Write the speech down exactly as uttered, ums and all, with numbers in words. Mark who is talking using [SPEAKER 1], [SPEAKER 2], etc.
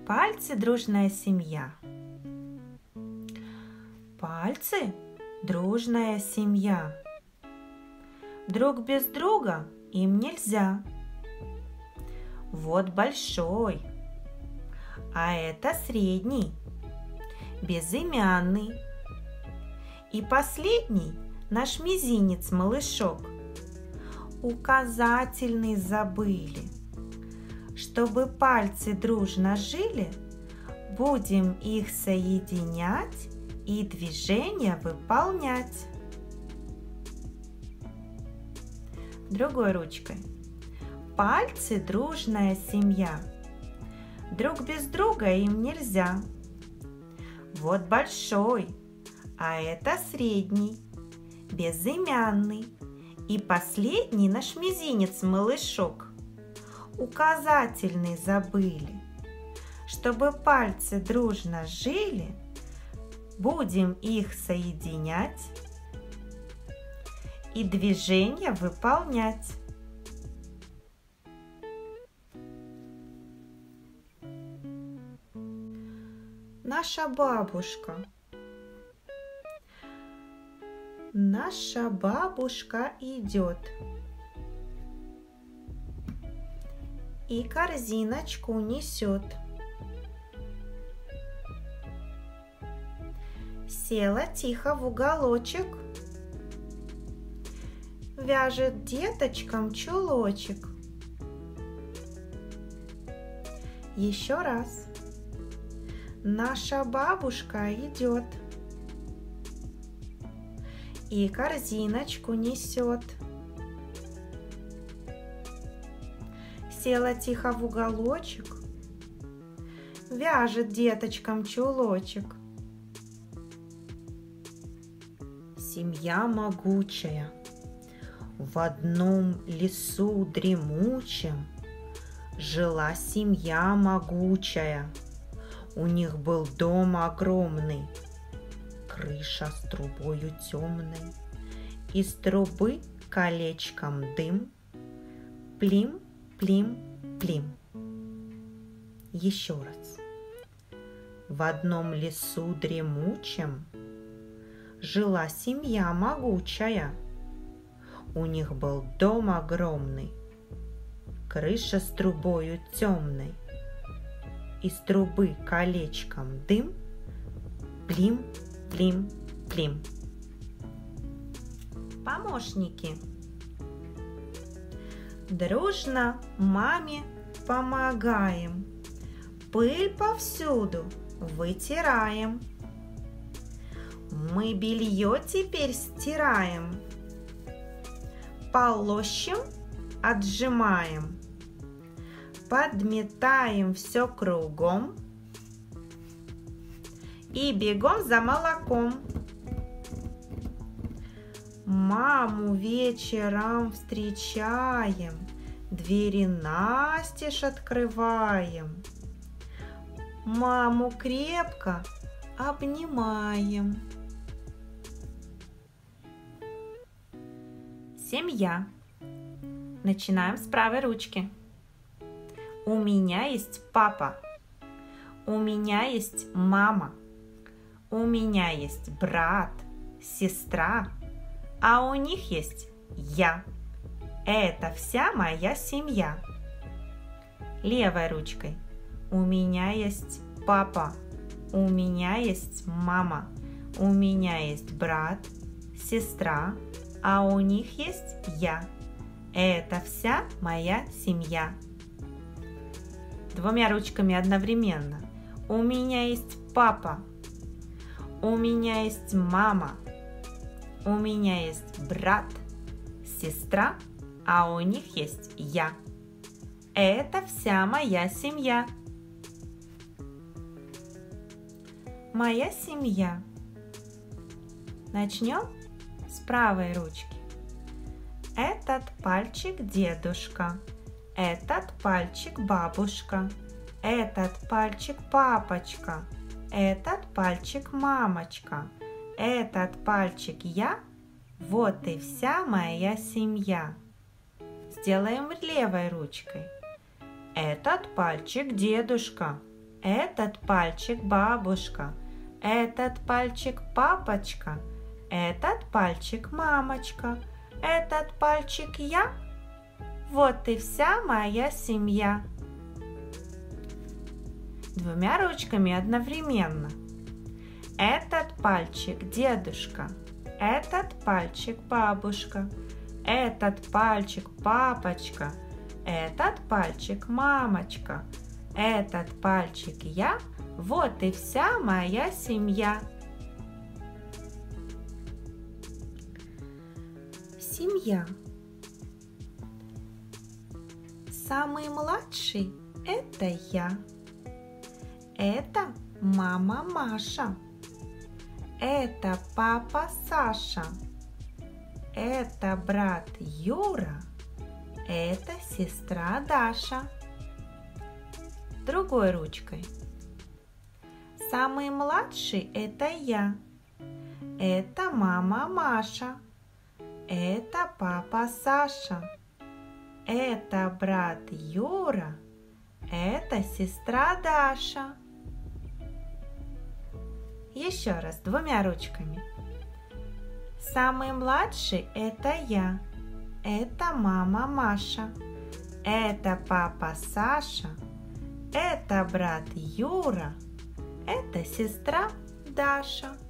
[SPEAKER 1] Пальцы – дружная семья. Пальцы – дружная семья. Друг без друга им нельзя. Вот большой, а это средний, безымянный. И последний наш мизинец, малышок. Указательный забыли. Чтобы пальцы дружно жили, будем их соединять и движения выполнять. Другой ручкой. Пальцы – дружная семья. Друг без друга им нельзя. Вот большой, а это средний, безымянный. И последний наш мизинец, малышок. Указательный забыли. Чтобы пальцы дружно жили, будем их соединять и движения выполнять. Наша бабушка. Наша бабушка идет и корзиночку несет. Села тихо в уголочек, вяжет деточкам чулочек. Еще раз. Наша бабушка идет и корзиночку несет. Села тихо в уголочек, вяжет деточкам чулочек. Семья могучая, в одном лесу дремучем жила семья могучая. У них был дом огромный, крыша с трубою темной, из трубы колечком дым, плим, плим, плим. Еще раз. В одном лесу дремучем жила семья могучая. У них был дом огромный, крыша с трубою темной, из трубы колечком дым, плим, плим, плим. Помощники. Дружно маме помогаем, пыль повсюду вытираем. Мы белье теперь стираем, полощем отжимаем, подметаем все кругом и бегом за молоком. Маму вечером встречаем, двери настежь открываем. Маму крепко обнимаем. Семья. Начинаем с правой ручки. У меня есть папа. У меня есть мама. У меня есть брат, сестра. А у них есть я. Это вся моя семья. Левой ручкой. У меня есть папа. У меня есть мама. У меня есть брат, сестра. А у них есть я. Это вся моя семья. Двумя ручками одновременно. У меня есть папа. У меня есть мама. У меня есть брат, сестра, а у них есть я. Это вся моя семья. Моя семья. Начнем с правой ручки. Этот пальчик дедушка. Этот пальчик бабушка. Этот пальчик папочка. Этот пальчик мамочка. Этот пальчик я. Вот и вся моя семья. Сделаем левой ручкой. Этот пальчик дедушка. Этот пальчик бабушка, этот пальчик папочка, этот пальчик мамочка, этот пальчик я. Вот и вся моя семья. Двумя ручками одновременно. Этот пальчик дедушка, этот пальчик бабушка, этот пальчик папочка, этот пальчик мамочка, этот пальчик я. Вот и вся моя семья. Семья. Самый младший – это я. Это мама Маша. Это папа Саша. Это брат Юра. Это сестра Даша. Другой ручкой. Самый младший – это я. Это мама Маша. Это папа Саша. Это брат Юра. Это сестра Даша. Еще раз, двумя ручками. Самый младший – это я. Это мама Маша. Это папа Саша. Это брат Юра. Это сестра Даша.